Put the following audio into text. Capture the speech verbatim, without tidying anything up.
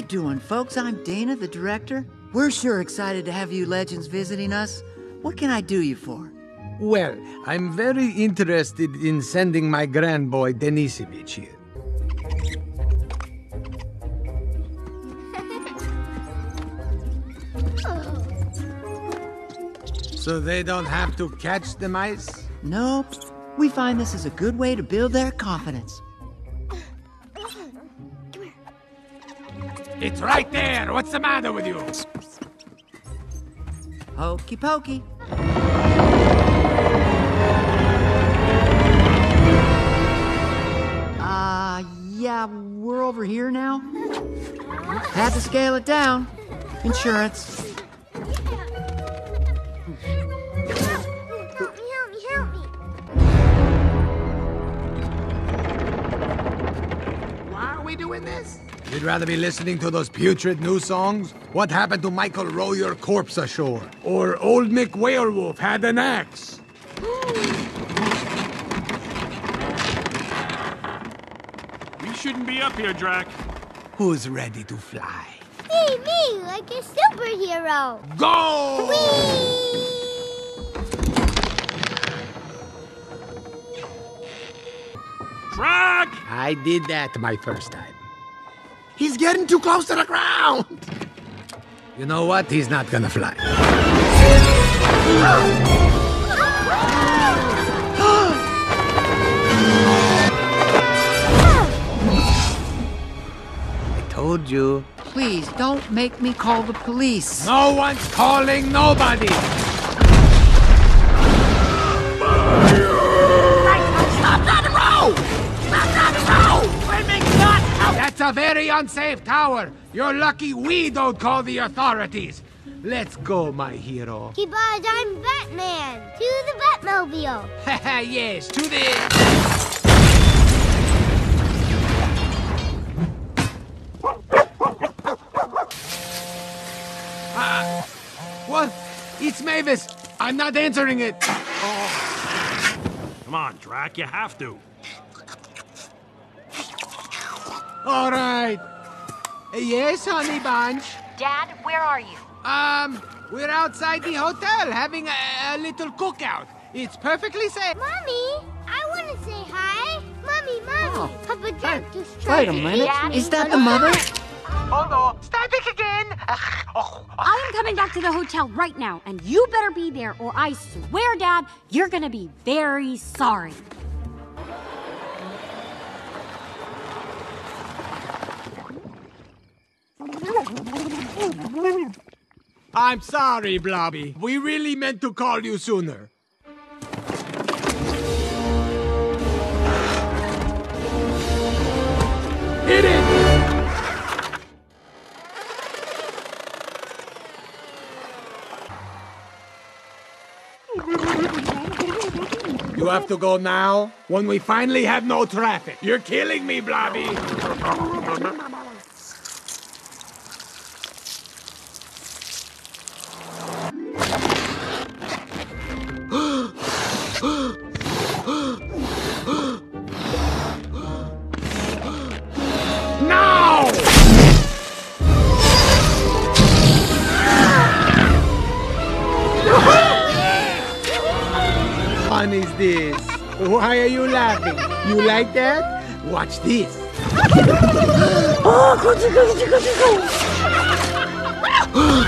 doing, folks? I'm Dana, the director. We're sure excited to have you legends visiting us. What can I do you for? Well, I'm very interested in sending my grandboy Denisovich here. So they don't have to catch the mice? Nope. We find this is a good way to build their confidence. It's right there! What's the matter with you? Hokey pokey. Uh, yeah, we're over here now. Had to scale it down. Insurance. Help me, help me, help me. Why are we doing this? You'd rather be listening to those putrid new songs? What happened to Michael Row Your Corpse Ashore? Or Old Mick Werewolf Had an Axe? We shouldn't be up here, Drac. Who's ready to fly? Me, me, like a superhero. Go! Whee! Drac! I did that my first time. He's getting too close to the ground! You know what? He's not gonna fly. I told you. Please, don't make me call the police. No one's calling nobody! Stop that row! Stop that row! That's a very unsafe tower. You're lucky we don't call the authorities. Let's go, my hero. Keep eyes, I'm Batman. To the Batmobile. Yes, to the... Uh, what? It's Mavis. I'm not answering it. Come on, Drac, you have to. All right. Yes, honey bunch. Dad, where are you? Um, we're outside the hotel having a, a little cookout. It's perfectly safe. Mommy, I want to say hi. Mommy, Mommy. Oh, Papa Jack just Wait tried a to minute. eat me. Is that the mother? Oh no, static again! Oh, I am coming back to the hotel right now, and you better be there, or I swear, Dad, you're gonna be very sorry. I'm sorry, Blobby. We really meant to call you sooner. Hit it! You have to go now, when we finally have no traffic. You're killing me, Blobby. Now! What is this? Why are you laughing? You like that? Watch this. Oh, go, go, go, go, go.